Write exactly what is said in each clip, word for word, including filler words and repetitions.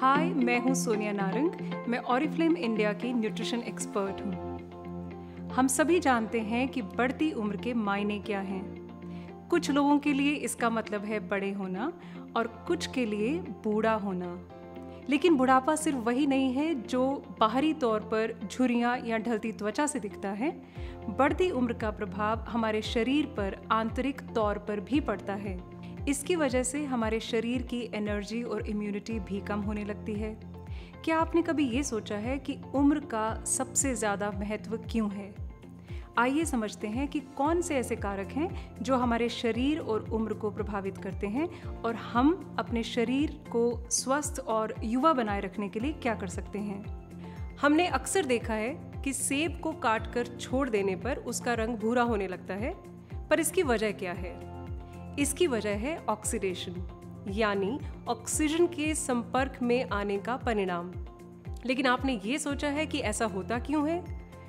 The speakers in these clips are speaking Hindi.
हाय, मैं हूँ सोनिया नारंग। मैं ऑरिफ्लेम इंडिया की न्यूट्रिशन एक्सपर्ट हूँ। हम सभी जानते हैं कि बढ़ती उम्र के मायने क्या हैं। कुछ लोगों के लिए इसका मतलब है बड़े होना और कुछ के लिए बूढ़ा होना। लेकिन बुढ़ापा सिर्फ वही नहीं है जो बाहरी तौर पर झुर्रियाँ या ढलती त्वचा से दिखता है। बढ़ती उम्र का प्रभाव हमारे शरीर पर आंतरिक तौर पर भी पड़ता है। इसकी वजह से हमारे शरीर की एनर्जी और इम्यूनिटी भी कम होने लगती है। क्या आपने कभी ये सोचा है कि उम्र का सबसे ज़्यादा महत्व क्यों है? आइए समझते हैं कि कौन से ऐसे कारक हैं जो हमारे शरीर और उम्र को प्रभावित करते हैं और हम अपने शरीर को स्वस्थ और युवा बनाए रखने के लिए क्या कर सकते हैं। हमने अक्सर देखा है कि सेब को काट कर छोड़ देने पर उसका रंग भूरा होने लगता है, पर इसकी वजह क्या है? इसकी वजह है ऑक्सीडेशन, यानी ऑक्सीजन के संपर्क में आने का परिणाम। लेकिन आपने ये सोचा है कि ऐसा होता क्यों है?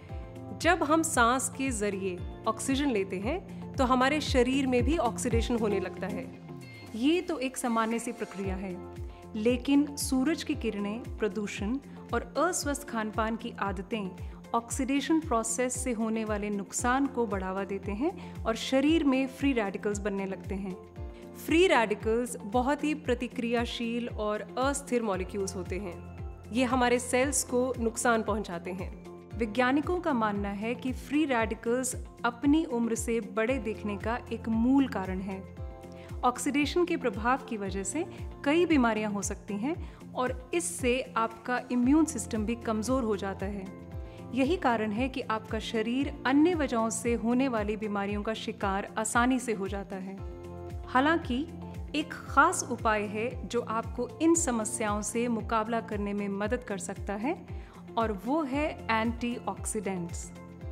जब हम सांस के जरिए ऑक्सीजन लेते हैं तो हमारे शरीर में भी ऑक्सीडेशन होने लगता है। ये तो एक सामान्य सी प्रक्रिया है, लेकिन सूरज की किरणें, प्रदूषण और अस्वस्थ खानपान की आदतें ऑक्सीडेशन प्रोसेस से होने वाले नुकसान को बढ़ावा देते हैं और शरीर में फ्री रेडिकल्स बनने लगते हैं। फ्री रेडिकल्स बहुत ही प्रतिक्रियाशील और अस्थिर मॉलिक्यूल्स होते हैं। ये हमारे सेल्स को नुकसान पहुंचाते हैं। वैज्ञानिकों का मानना है कि फ्री रेडिकल्स अपनी उम्र से बड़े दिखने का एक मूल कारण है। ऑक्सीडेशन के प्रभाव की वजह से कई बीमारियां हो सकती हैं और इससे आपका इम्यून सिस्टम भी कमज़ोर हो जाता है। यही कारण है कि आपका शरीर अन्य वजहों से होने वाली बीमारियों का शिकार आसानी से हो जाता है। हालांकि एक खास उपाय है जो आपको इन समस्याओं से मुकाबला करने में मदद कर सकता है, और वो है antioxidants.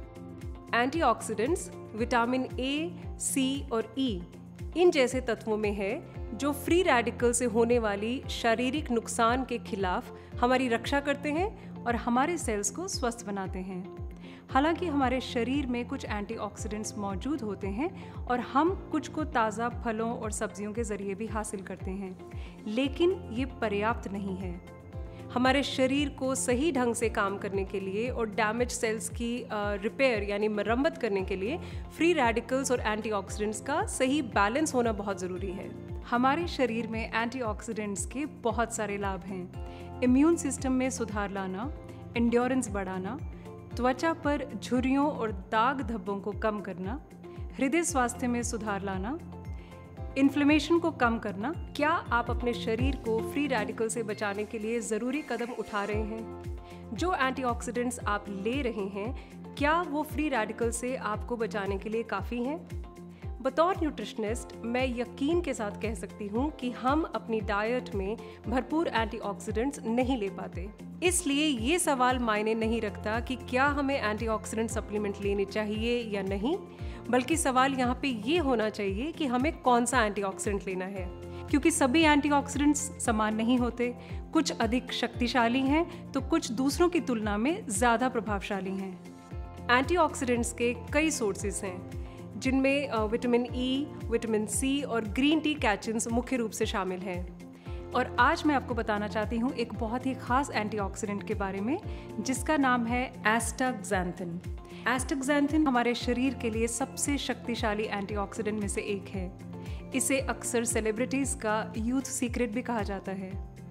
Antioxidants vitamin A, C और ई इन जैसे तत्वों में है जो फ्री रेडिकल से होने वाली शारीरिक नुकसान के खिलाफ हमारी रक्षा करते हैं और हमारे सेल्स को स्वस्थ बनाते हैं। हालांकि हमारे शरीर में कुछ एंटीऑक्सीडेंट्स मौजूद होते हैं और हम कुछ को ताज़ा फलों और सब्जियों के ज़रिए भी हासिल करते हैं, लेकिन ये पर्याप्त नहीं है। हमारे शरीर को सही ढंग से काम करने के लिए और डैमेज सेल्स की रिपेयर यानी मरम्मत करने के लिए फ्री रेडिकल्स और एंटीऑक्सीडेंट्स का सही बैलेंस होना बहुत ज़रूरी है। हमारे शरीर में एंटीऑक्सीडेंट्स के बहुत सारे लाभ हैं। इम्यून सिस्टम में सुधार लाना, एंड्योरेंस बढ़ाना, त्वचा पर झुर्रियों और दाग धब्बों को कम करना, हृदय स्वास्थ्य में सुधार लाना, इन्फ्लेमेशन को कम करना। क्या आप अपने शरीर को फ्री रेडिकल से बचाने के लिए ज़रूरी कदम उठा रहे हैं? जो एंटीऑक्सीडेंट्स आप ले रहे हैं, क्या वो फ्री रेडिकल से आपको बचाने के लिए काफ़ी हैं? बतौर न्यूट्रिशनिस्ट मैं यकीन के साथ कह सकती हूँ कि हम अपनी डाइट में भरपूर एंटीऑक्सीडेंट्स नहीं ले पाते। इसलिए ये सवाल मायने नहीं रखता कि क्या हमें एंटीऑक्सीडेंट सप्लीमेंट लेने चाहिए या नहीं, बल्कि सवाल यहाँ पे ये होना चाहिए कि हमें कौन सा एंटीऑक्सीडेंट लेना है। क्योंकि सभी एंटीऑक्सीडेंट्स समान नहीं होते। कुछ अधिक शक्तिशाली हैं तो कुछ दूसरों की तुलना में ज़्यादा प्रभावशाली हैं। एंटीऑक्सीडेंट्स के कई सोर्सेज हैं, जिनमें विटामिन ई, विटामिन सी और ग्रीन टी कैचिन्स मुख्य रूप से शामिल हैं। और आज मैं आपको बताना चाहती हूँ एक बहुत ही खास एंटीऑक्सीडेंट के बारे में, जिसका नाम है एस्टाक्सैंथिन। एस्टाक्सैंथिन हमारे शरीर के लिए सबसे शक्तिशाली एंटीऑक्सीडेंट में से एक है। इसे अक्सर सेलिब्रिटीज़ का यूथ सीक्रेट भी कहा जाता है।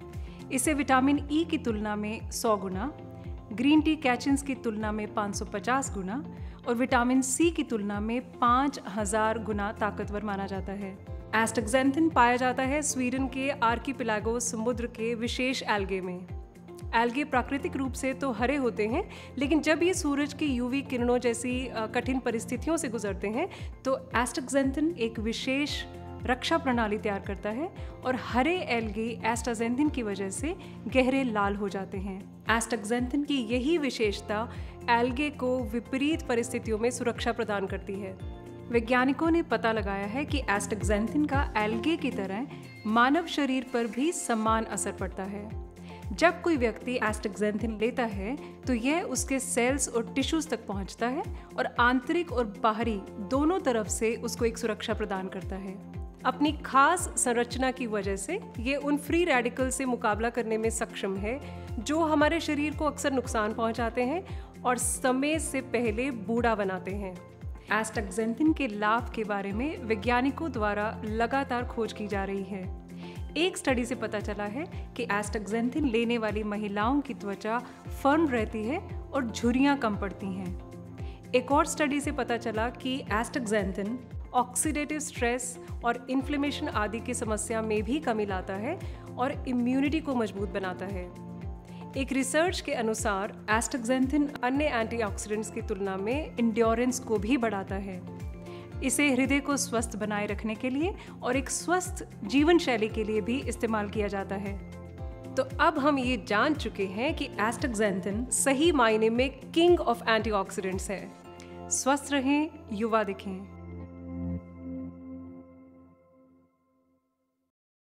इसे विटामिन ई की तुलना में सौ गुना, ग्रीन टी कैचिन्स की तुलना में पाँच सौ पचास गुना और विटामिन सी की तुलना में पाँच हज़ार गुना ताकतवर माना जाता है। एस्टाक्सैंथिन पाया जाता है स्वीडन के आर्किपेलागो समुद्र के विशेष एल्गे में। एल्गे प्राकृतिक रूप से तो हरे होते हैं, लेकिन जब ये सूरज की यूवी किरणों जैसी कठिन परिस्थितियों से गुजरते हैं तो एस्टाक्सैंथिन एक विशेष रक्षा प्रणाली तैयार करता है और हरे एल्गे एस्टाक्सैंथिन की वजह से गहरे लाल हो जाते हैं। एस्टाक्सैंथिन की यही विशेषता एल्गे को विपरीत परिस्थितियों में सुरक्षा प्रदान करती है। वैज्ञानिकों ने पता लगाया है कि एस्टाक्सैंथिन का एल्गे की तरह मानव शरीर पर भी समान असर पड़ता है। जब कोई व्यक्ति एस्टाक्सैंथिन लेता है तो यह उसके सेल्स और टिश्यूज तक पहुंचता है और आंतरिक और बाहरी दोनों तरफ से उसको एक सुरक्षा प्रदान करता है। अपनी खास संरचना की वजह से ये उन फ्री रेडिकल से मुकाबला करने में सक्षम है जो हमारे शरीर को अक्सर नुकसान पहुंचाते हैं और समय से पहले बूढ़ा बनाते हैं। एस्टैक्सेंथिन के लाभ के बारे में वैज्ञानिकों द्वारा लगातार खोज की जा रही है। एक स्टडी से पता चला है कि एस्टैक्सेंथिन लेने वाली महिलाओं की त्वचा फर्म रहती है और झुर्रियाँ कम पड़ती हैं। एक और स्टडी से पता चला कि एस्टैक्सेंथिन ऑक्सीडेटिव स्ट्रेस और इन्फ्लेमेशन आदि की समस्या में भी कमी लाता है और इम्यूनिटी को मजबूत बनाता है। एक रिसर्च के अनुसार एस्टैक्सेंथिन अन्य एंटीऑक्सीडेंट्स की तुलना में इंड्योरेंस को भी बढ़ाता है। इसे हृदय को स्वस्थ बनाए रखने के लिए और एक स्वस्थ जीवन शैली के लिए भी इस्तेमाल किया जाता है। तो अब हम ये जान चुके हैं कि एस्टैक्सेंथिन सही मायने में किंग ऑफ एंटीऑक्सीडेंट्स है। स्वस्थ रहें, युवा दिखें।